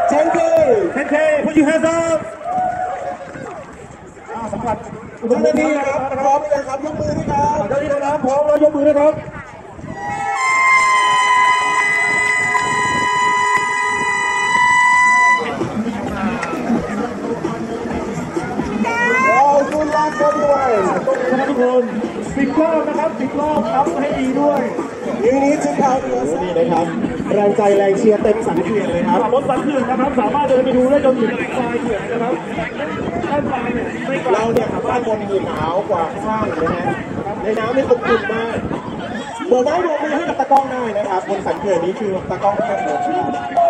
10K put your hands up สำหรับอุณหภูมิครับพร้อมเลยครับยกมือด้วยครับเจ้าหน้าที่น้ำพร้อมแล้วยกมือด้วยครับคุณลาคนด้วยทุกคน10 รอบนะครับ10 รอบครับให้ดีด้วยนี้ชุดขาวนี่นะครับแรงใจแรงเชียร์เต็มสันเขื่อนเลยครับรถสันเขื่อนนะครับสามารถเดินไปดูได้จนถึงปลายเขื่อนนะครับด้านปลายเนี่ยเราเนี่ยครับด้านบนมีหนาวกว่าข้างนะฮะในน้ำนี่อบอุ่นมากโบกไม้โบกมือให้กับตะก้องได้นะครับบนสันเขื่อนนี้คือตะก้องแค่โบก